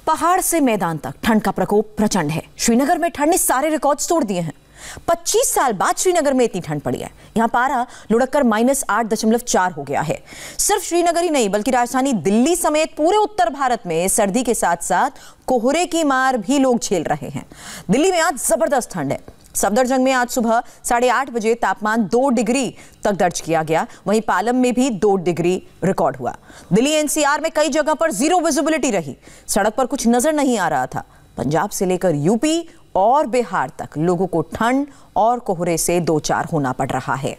पहाड़ से मैदान तक ठंड का प्रकोप प्रचंड है। श्रीनगर में ठंड ने सारे रिकॉर्ड्स तोड़ दिए हैं। 25 साल बाद श्रीनगर में इतनी ठंड पड़ी है। यहां पारा लुढ़ककर -8.4 हो गया है। सिर्फ श्रीनगर ही नहीं बल्कि राजधानी दिल्ली समेत पूरे उत्तर भारत में सर्दी के साथ साथ कोहरे की मार भी लोग झेल रहे हैं। दिल्ली में आज जबरदस्त ठंड है। सफदरजंग में आज सुबह 8:30 बजे तापमान 2 डिग्री तक दर्ज किया गया। वहीं पालम में भी 2 डिग्री रिकॉर्ड हुआ। दिल्ली एनसीआर में कई जगह पर जीरो विजिबिलिटी रही। सड़क पर कुछ नजर नहीं आ रहा था। पंजाब से लेकर यूपी और बिहार तक लोगों को ठंड और कोहरे से दो चार होना पड़ रहा है।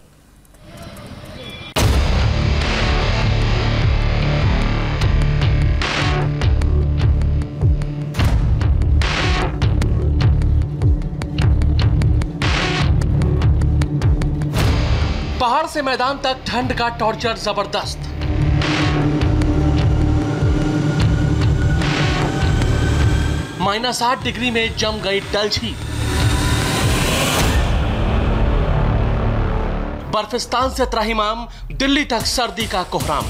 पहाड़ से मैदान तक ठंड का टॉर्चर जबरदस्त। -8 डिग्री में जम गई डल झील। बर्फिस्तान से त्राहिमाम दिल्ली तक सर्दी का कोहराम।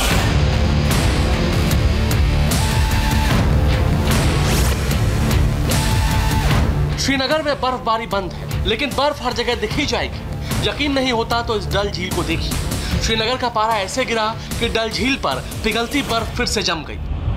श्रीनगर में बर्फबारी बंद है, लेकिन बर्फ हर जगह दिखी जाएगी। यकीन नहीं होता तो इस डल झील को देखिए। श्रीनगर का पारा ऐसे गिरा कि डल झील पर पिघलती बर्फ फिर से जम गई।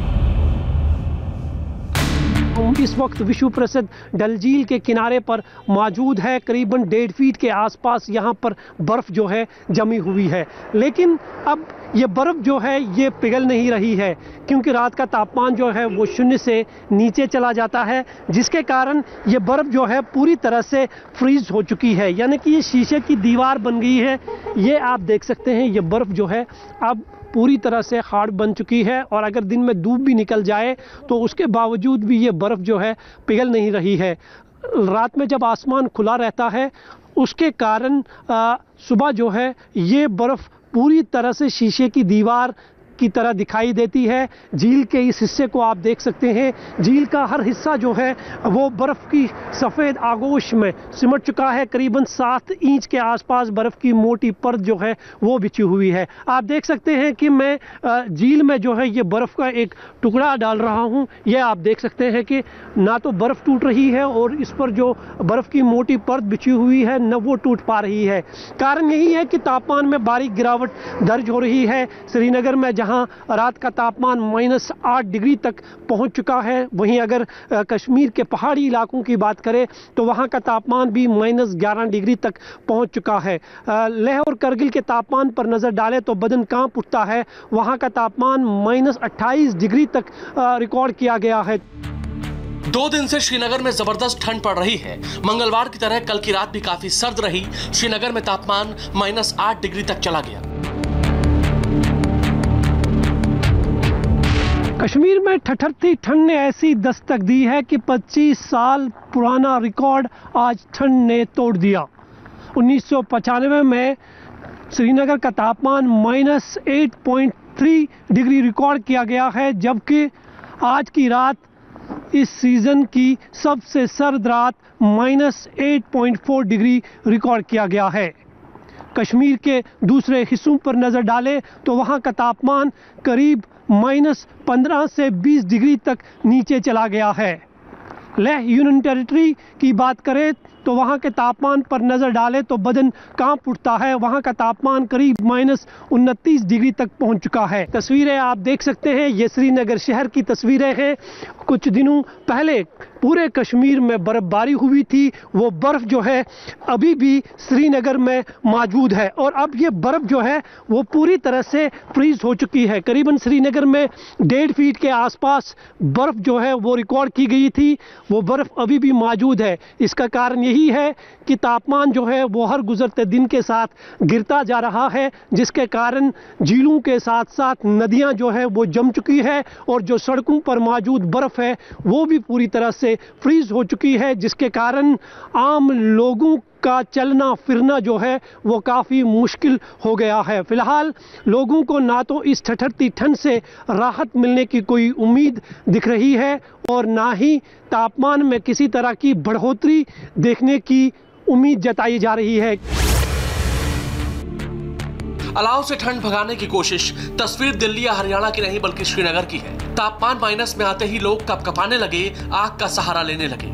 इस वक्त विश्व प्रसिद्ध डल झील के किनारे पर मौजूद है। करीबन 1.5 फीट के आसपास यहाँ पर बर्फ जो है जमी हुई है, लेकिन अब ये बर्फ जो है ये पिघल नहीं रही है, क्योंकि रात का तापमान जो है वो 0 से नीचे चला जाता है, जिसके कारण ये बर्फ जो है पूरी तरह से फ्रीज हो चुकी है। यानी कि ये शीशे की दीवार बन गई है। ये आप देख सकते हैं, ये बर्फ जो है अब पूरी तरह से हार्ड बन चुकी है। और अगर दिन में धूप भी निकल जाए तो उसके बावजूद भी ये बर्फ़ जो है पिघल नहीं रही है। रात में जब आसमान खुला रहता है उसके कारण सुबह जो है ये बर्फ़ पूरी तरह से शीशे की दीवार की तरह दिखाई देती है। झील के इस हिस्से को आप देख सकते हैं। झील का हर हिस्सा जो है वो बर्फ़ की सफ़ेद आगोश में सिमट चुका है। करीबन 7 इंच के आसपास बर्फ़ की मोटी परत जो है वो बिछी हुई है। आप देख सकते हैं कि मैं झील में जो है ये बर्फ़ का एक टुकड़ा डाल रहा हूँ। ये आप देख सकते हैं कि ना तो बर्फ़ टूट रही है और इस पर जो बर्फ़ की मोटी परत बिछी हुई है न वो टूट पा रही है। कारण यही है कि तापमान में बारीक गिरावट दर्ज हो रही है। श्रीनगर में जहां रात का तापमान -8 डिग्री तक पहुंच चुका है, वहीं अगर कश्मीर के पहाड़ी इलाकों की बात करें तो वहां का तापमान भी -11 डिग्री तक पहुंच चुका है। लेह और करगिल के तापमान पर नजर डालें तो बदन कांप उठता है। वहां का तापमान -28 डिग्री तक रिकॉर्ड किया गया है। 2 दिन से श्रीनगर में जबरदस्त ठंड पड़ रही है। मंगलवार की तरह कल की रात भी काफी सर्द रही। श्रीनगर में तापमान -8 डिग्री तक चला गया। कश्मीर में ठठरती ठंड ने ऐसी दस्तक दी है कि 25 साल पुराना रिकॉर्ड आज ठंड ने तोड़ दिया। 1995 में श्रीनगर का तापमान -8.3 डिग्री रिकॉर्ड किया गया है, जबकि आज की रात इस सीज़न की सबसे सर्द रात -8.4 डिग्री रिकॉर्ड किया गया है। कश्मीर के दूसरे हिस्सों पर नज़र डालें तो वहाँ का तापमान करीब -15 से 20 डिग्री तक नीचे चला गया है। लेह यूनियन टेरिटरी की बात करें तो वहाँ के तापमान पर नज़र डालें तो बदन कांप उठता है। वहाँ का तापमान करीब -29 डिग्री तक पहुँच चुका है। तस्वीरें आप देख सकते हैं, ये श्रीनगर शहर की तस्वीरें हैं। कुछ दिनों पहले पूरे कश्मीर में बर्फबारी हुई थी। वो बर्फ़ जो है अभी भी श्रीनगर में मौजूद है और अब ये बर्फ़ जो है वो पूरी तरह से फ्रीज हो चुकी है। करीबन श्रीनगर में 1.5 फीट के आसपास बर्फ़ जो है वो रिकॉर्ड की गई थी। वो बर्फ़ अभी भी मौजूद है। इसका कारण यही है कि तापमान जो है वो हर गुजरते दिन के साथ गिरता जा रहा है, जिसके कारण झीलों के साथ साथ नदियाँ जो है वो जम चुकी है और जो सड़कों पर मौजूद बर्फ़ है वो भी पूरी तरह से फ्रीज हो चुकी है, जिसके कारण आम लोगों का चलना फिरना जो है वो काफ़ी मुश्किल हो गया है। फिलहाल लोगों को ना तो इस ठठरती ठंड से राहत मिलने की कोई उम्मीद दिख रही है और ना ही तापमान में किसी तरह की बढ़ोतरी देखने की उम्मीद जताई जा रही है। अलाव से ठंड भगाने की कोशिश। तस्वीर दिल्ली या हरियाणा की नहीं बल्कि श्रीनगर की है। तापमान माइनस में आते ही लोग कपकपाने लगे, आग का सहारा लेने लगे।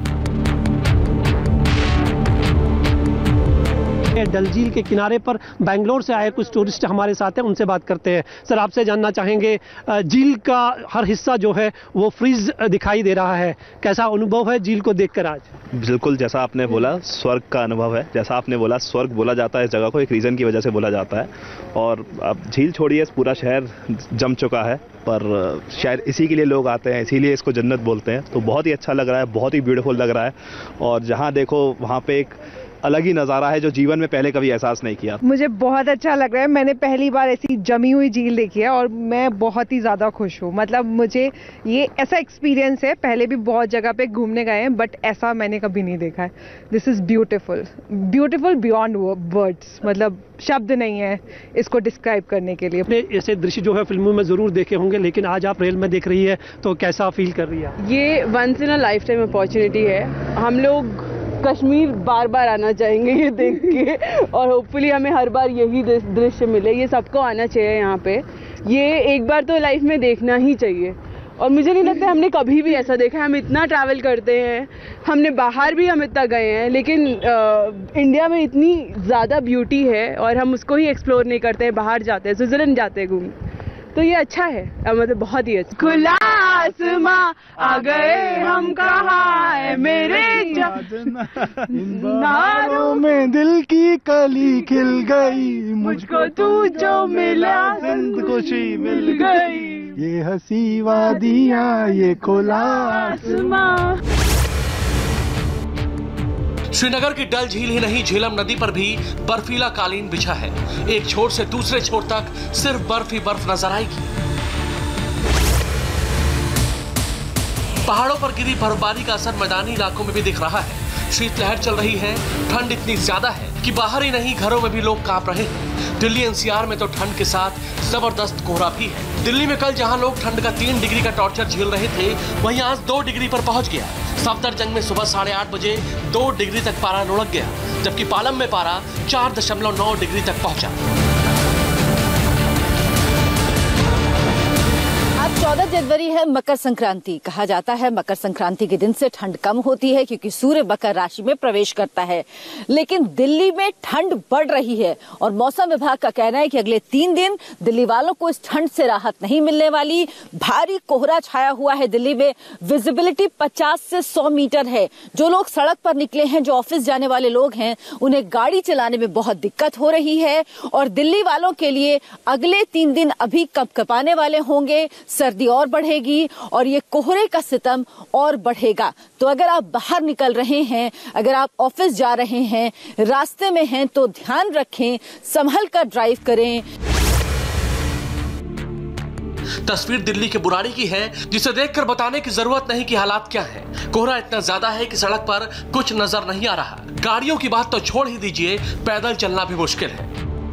डल झील के किनारे पर बेंगलोर से आए कुछ टूरिस्ट हमारे साथ हैं, उनसे बात करते हैं। सर, आपसे जानना चाहेंगे, झील का हर हिस्सा जो है वो फ्रीज दिखाई दे रहा है, कैसा अनुभव है झील को देखकर आज? बिल्कुल, जैसा आपने बोला स्वर्ग का अनुभव है। जैसा आपने बोला स्वर्ग बोला जाता है इस जगह को, एक रीज़न की वजह से बोला जाता है। और अब झील छोड़िए, पूरा शहर जम चुका है, पर शायद इसी के लिए लोग आते हैं, इसीलिए इसको जन्नत बोलते हैं। तो बहुत ही अच्छा लग रहा है, बहुत ही ब्यूटीफुल लग रहा है। और जहाँ देखो वहाँ पे एक अलग ही नज़ारा है जो जीवन में पहले कभी एहसास नहीं किया। मुझे बहुत अच्छा लग रहा है। मैंने पहली बार ऐसी जमी हुई झील देखी है और मैं बहुत ही ज़्यादा खुश हूँ। मतलब मुझे ये ऐसा एक्सपीरियंस है, पहले भी बहुत जगह पे घूमने गए हैं बट ऐसा मैंने कभी नहीं देखा है। This is beautiful, beautiful beyond words. मतलब शब्द नहीं है इसको डिस्क्राइब करने के लिए। अपने ऐसे दृश्य जो है फिल्मों में ज़रूर देखे होंगे, लेकिन आज आप रेल में देख रही है तो कैसा फील कर रही है? ये once in a lifetime opportunity है। हम लोग कश्मीर बार बार आना चाहेंगे ये देख के, और होपफुली हमें हर बार यही दृश्य मिले। ये सबको आना चाहिए यहाँ पे, ये एक बार तो लाइफ में देखना ही चाहिए। और मुझे नहीं लगता हमने कभी भी ऐसा देखा है। हम इतना ट्रैवल करते हैं, हमने बाहर भी हम इतना गए हैं, लेकिन इंडिया में इतनी ज़्यादा ब्यूटी है और हम उसको ही एक्सप्लोर नहीं करते हैं। बाहर जाते हैं, स्विट्जरलैंड जाते हैं घूमने, तो ये अच्छा है, मतलब बहुत ही अच्छा। खुला आसमां आ गए हम, कहाँ है मेरे नारों में दिल की कली खिल गई, मुझको तू जो मिला जिंद खुशी मिल गई, ये हंसी वादियाँ ये खुला आसमां। श्रीनगर की डल झील ही नहीं, झेलम नदी पर भी बर्फीला कालीन बिछा है। एक छोर से दूसरे छोर तक सिर्फ बर्फ ही बर्फ नजर आएगी। पहाड़ों पर गिरी बर्फबारी का असर मैदानी इलाकों में भी दिख रहा है। शीतलहर चल रही है, ठंड इतनी ज्यादा है कि बाहर ही नहीं घरों में भी लोग कांप रहे हैं। दिल्ली एनसीआर में तो ठंड के साथ जबरदस्त कोहरा भी है। दिल्ली में कल जहां लोग ठंड का 3 डिग्री का टॉर्चर झेल रहे थे, वहीं आज 2 डिग्री पर पहुंच गया। सफदरजंग में सुबह 8:30 बजे 2 डिग्री तक पारा लुढ़क गया, जबकि पालम में पारा 4.9 डिग्री तक पहुंचा। आज 14 जनवरी है, मकर संक्रांति। कहा जाता है मकर संक्रांति के दिन से ठंड कम होती है क्योंकि सूर्य मकर राशि में प्रवेश करता है। लेकिन दिल्ली में ठंड बढ़ रही है और मौसम विभाग का कहना है कि अगले 3 दिन दिल्ली वालों को इस ठंड से राहत नहीं मिलने वाली। भारी कोहरा छाया हुआ है दिल्ली में, विजिबिलिटी 50 से 100 मीटर है। जो लोग सड़क पर निकले हैं, जो ऑफिस जाने वाले लोग हैं, उन्हें गाड़ी चलाने में बहुत दिक्कत हो रही है। और दिल्ली वालों के लिए अगले 3 दिन अभी कपकपाने वाले होंगे। सर्दी और बढ़ेगी और ये कोहरे का सितम और बढ़ेगा। तो अगर आप बाहर निकल रहे हैं, अगर आप ऑफिस जा रहे हैं, रास्ते में हैं, तो ध्यान रखें, संभल कर ड्राइव करें। तस्वीर दिल्ली के बुराड़ी की है, जिसे देखकर बताने की जरूरत नहीं कि हालात क्या हैं। कोहरा इतना ज्यादा है कि सड़क पर कुछ नजर नहीं आ रहा। गाड़ियों की बात तो छोड़ ही दीजिए, पैदल चलना भी मुश्किल है।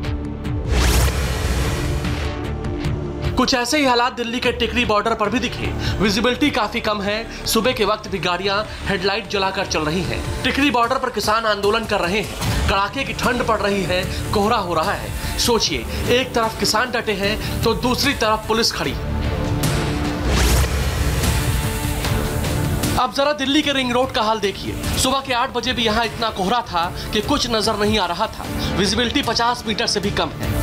कुछ ऐसे ही हालात दिल्ली के टिकरी बॉर्डर पर भी दिखे। विजिबिलिटी काफी कम है। सुबह के वक्त भी गाड़ियां हेडलाइट जलाकर चल रही हैं। टिकरी बॉर्डर पर किसान आंदोलन कर रहे हैं। कड़ाके की ठंड पड़ रही है, कोहरा हो रहा है। सोचिए, एक तरफ किसान डटे हैं तो दूसरी तरफ पुलिस खड़ी। अब जरा दिल्ली के रिंग रोड का हाल देखिए। सुबह के 8 बजे भी यहाँ इतना कोहरा था कि कुछ नजर नहीं आ रहा था। विजिबिलिटी 50 मीटर से भी कम है।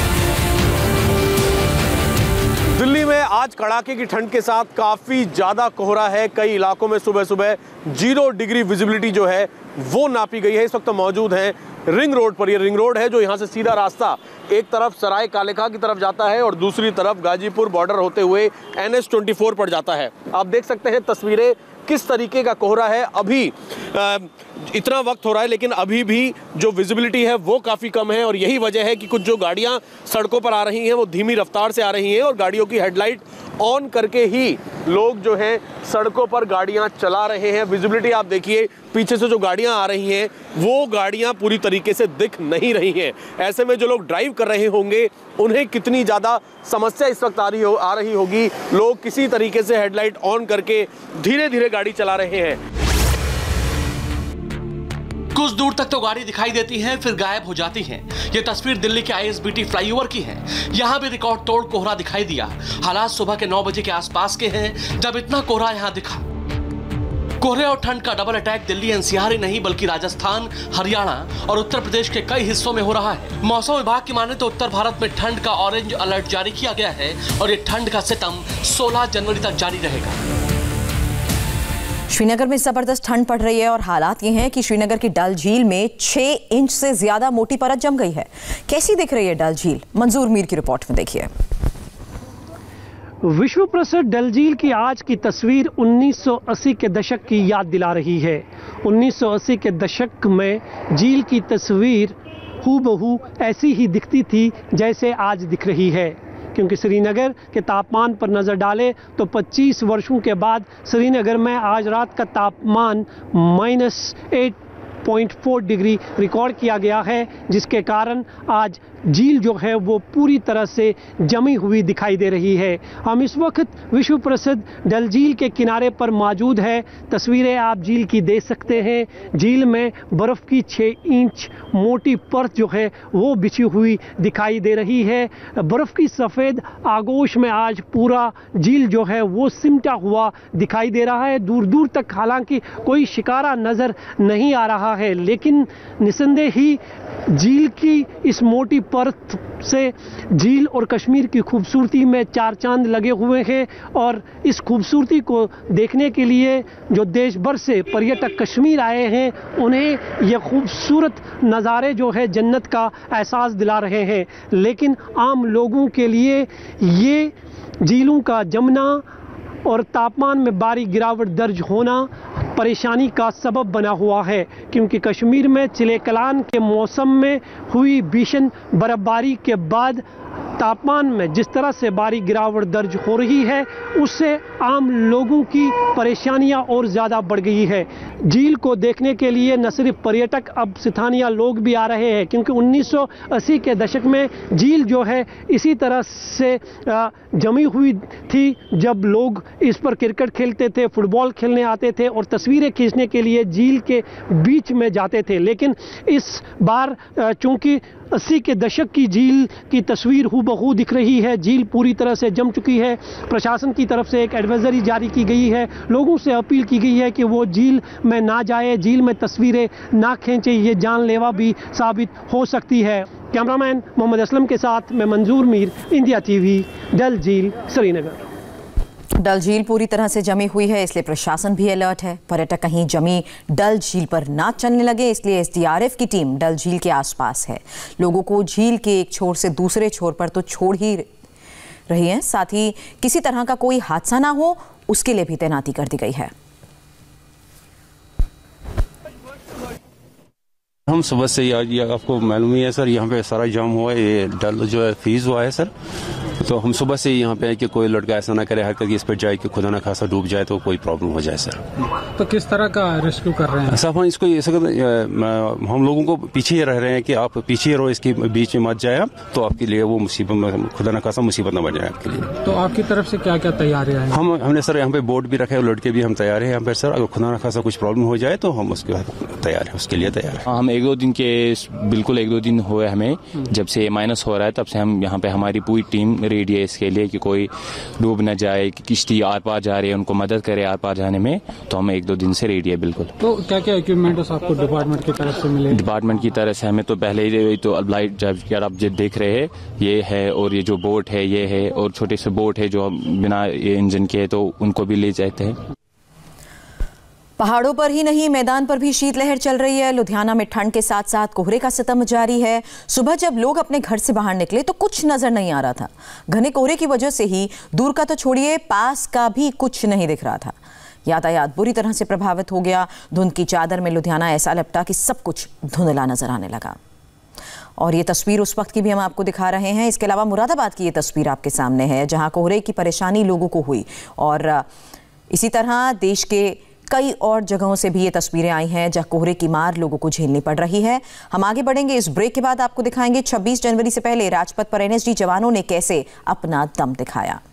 दिल्ली में आज कड़ाके की ठंड के साथ काफी ज्यादा कोहरा है। कई इलाकों में सुबह सुबह 0 डिग्री विजिबिलिटी जो है वो नापी गई है। इस वक्त मौजूद है रिंग रोड पर। ये रिंग रोड है जो यहाँ से सीधा रास्ता एक तरफ सराय काले खां की तरफ जाता है और दूसरी तरफ गाजीपुर बॉर्डर होते हुए NH-24 पर जाता है। आप देख सकते हैं तस्वीरें किस तरीके का कोहरा है। अभी इतना वक्त हो रहा है लेकिन अभी भी जो विजिबिलिटी है वो काफ़ी कम है और यही वजह है कि कुछ जो गाड़ियां सड़कों पर आ रही हैं वो धीमी रफ्तार से आ रही हैं और गाड़ियों की हेडलाइट ऑन करके ही लोग जो हैं सड़कों पर गाड़ियां चला रहे हैं। विजिबिलिटी आप देखिए, पीछे से जो गाड़ियां आ रही हैं वो गाड़ियां पूरी तरीके से दिख नहीं रही हैं। ऐसे में जो लोग ड्राइव कर रहे होंगे उन्हें कितनी ज़्यादा समस्या इस वक्त आ रही होगी। लोग किसी तरीके से हेडलाइट ऑन करके धीरे धीरे गाड़ी चला रहे हैं। कुछ दूर तक तो गाड़ी दिखाई देती है, फिर गायब हो जाती है। ये तस्वीर दिल्ली के ISBT फ्लाईओवर की है। यहाँ भी रिकॉर्ड तोड़ कोहरा दिखाई दिया। हालात सुबह के 9 बजे के आसपास के हैं जब इतना कोहरा यहाँ दिखा। कोहरे और ठंड का डबल अटैक दिल्ली NCR ही नहीं बल्कि राजस्थान, हरियाणा और उत्तर प्रदेश के कई हिस्सों में हो रहा है। मौसम विभाग की माने तो उत्तर भारत में ठंड का ऑरेंज अलर्ट जारी किया गया है और ये ठंड का सितम 16 जनवरी तक जारी रहेगा। श्रीनगर में जबरदस्त ठंड पड़ रही है और हालात ये हैं कि श्रीनगर की डल झील में 6 इंच से ज्यादा मोटी परत जम गई है। कैसी दिख रही है डल झील? मंजूर मीर की रिपोर्ट में देखिए। विश्व प्रसिद्ध डल झील की आज की तस्वीर 1980 के दशक की याद दिला रही है। 1980 के दशक में झील की तस्वीर हूबहू ऐसी ही दिखती थी जैसे आज दिख रही है, क्योंकि श्रीनगर के तापमान पर नज़र डालें तो 25 वर्षों के बाद श्रीनगर में आज रात का तापमान -8.4 डिग्री रिकॉर्ड किया गया है, जिसके कारण आज झील जो है वो पूरी तरह से जमी हुई दिखाई दे रही है। हम इस वक्त विश्व प्रसिद्ध डल झील के किनारे पर मौजूद है। तस्वीरें आप झील की देख सकते हैं। झील में बर्फ़ की 6 इंच मोटी परत जो है वो बिछी हुई दिखाई दे रही है। बर्फ़ की सफ़ेद आगोश में आज पूरा झील जो है वो सिमटा हुआ दिखाई दे रहा है। दूर दूर तक हालांकि कोई शिकारा नज़र नहीं आ रहा है, लेकिन निस्संदेह ही झील की इस मोटी परत से झील और कश्मीर की खूबसूरती में 4 चांद लगे हुए हैं। और इस खूबसूरती को देखने के लिए जो देश भर से पर्यटक कश्मीर आए हैं, उन्हें ये खूबसूरत नज़ारे जो है जन्नत का एहसास दिला रहे हैं। लेकिन आम लोगों के लिए ये झीलों का जमना और तापमान में भारी गिरावट दर्ज होना परेशानी का सबब बना हुआ है, क्योंकि कश्मीर में चिले कलान के मौसम में हुई भीषण बर्फबारी के बाद तापमान में जिस तरह से भारी गिरावट दर्ज हो रही है, उससे आम लोगों की परेशानियां और ज़्यादा बढ़ गई है। झील को देखने के लिए न सिर्फ पर्यटक, अब स्थानीय लोग भी आ रहे हैं, क्योंकि 1980 के दशक में झील जो है इसी तरह से जमी हुई थी, जब लोग इस पर क्रिकेट खेलते थे, फुटबॉल खेलने आते थे और तस्वीरें खींचने के लिए झील के बीच में जाते थे। लेकिन इस बार चूँकि 80 के दशक की झील की तस्वीर हूबहू दिख रही है, झील पूरी तरह से जम चुकी है। प्रशासन की तरफ से एक एडवाइजरी जारी की गई है। लोगों से अपील की गई है कि वो झील में ना जाए, झील में तस्वीरें ना खींचे, ये जानलेवा भी साबित हो सकती है। कैमरामैन मोहम्मद असलम के साथ मैं मंजूर मीर, इंडिया TV, डल झील, श्रीनगर। डल झील पूरी तरह से जमी हुई है, इसलिए प्रशासन भी अलर्ट है। पर्यटक कहीं जमी डल झील पर ना चलने लगे, इसलिए SDRF की टीम डल झील के आसपास है। लोगों को झील के एक छोर से दूसरे छोर पर तो छोड़ ही रही है, साथ ही किसी तरह का कोई हादसा ना हो उसके लिए भी तैनाती कर दी गई है। हम सुबह से ये आपको मालूम ही है सर, यहाँ पे सारा जाम हुआ है, ये डल जो है फ्रीज हुआ है सर। तो हम सुबह से यहाँ पे है कि कोई लड़का ऐसा ना करे हरकत इस पर जाए कि खुदा ना खासा डूब जाए तो कोई प्रॉब्लम हो जाए सर। तो किस तरह का रेस्क्यू कर रहे हैं साहब? हम इसको हम लोगों को पीछे ही रह रहे हैं कि आप पीछे रहो, इसके बीच में मत जाए आप, तो आपके लिए वो मुसीबत, खुदा ना खासा मुसीबत ना बन जाए आपके लिए। तो आपकी तरफ से क्या क्या तैयारियां हैं? हमने सर यहाँ पे बोर्ड भी रखा है, लड़के भी हम तैयार है यहाँ पे सर। अगर खुदा ना खासा कुछ प्रॉब्लम हो जाए तो हम उसके तैयार है, उसके लिए तैयार है। हम 1-2 दिन के बिल्कुल 1-2 दिन हुए हमें, जब से माइनस हो रहा है तब से हम यहाँ पे हमारी पूरी टीम रेडी है इसके लिए कि कोई डूब न जाए, कि किश्ती आर पार जा रही है उनको मदद करे आर पार जाने में। तो हम 1-2 दिन से रेडी है बिल्कुल। तो क्या क्या इक्विपमेंट आपको डिपार्टमेंट की तरफ से मिले? डिपार्टमेंट की तरफ से हमें तो पहले ही तो लाइफ जैकेट आप देख रहे हैं ये है, और ये जो बोट है ये है, और छोटे से बोट है जो बिना इंजन के है, तो उनको भी ले जाते हैं। पहाड़ों पर ही नहीं, मैदान पर भी शीतलहर चल रही है। लुधियाना में ठंड के साथ साथ कोहरे का सितम जारी है। सुबह जब लोग अपने घर से बाहर निकले तो कुछ नजर नहीं आ रहा था। घने कोहरे की वजह से ही दूर का तो छोड़िए, पास का भी कुछ नहीं दिख रहा था। यातायात बुरी तरह से प्रभावित हो गया। धुंध की चादर में लुधियाना ऐसा लपटा कि सब कुछ धुंधला नजर आने लगा। और ये तस्वीर उस वक्त की भी हम आपको दिखा रहे हैं। इसके अलावा मुरादाबाद की ये तस्वीर आपके सामने है, जहां कोहरे की परेशानी लोगों को हुई। और इसी तरह देश के कई और जगहों से भी ये तस्वीरें आई हैं जहां कोहरे की मार लोगों को झेलनी पड़ रही है। हम आगे बढ़ेंगे, इस ब्रेक के बाद आपको दिखाएंगे 26 जनवरी से पहले राजपथ पर NSG जवानों ने कैसे अपना दम दिखाया।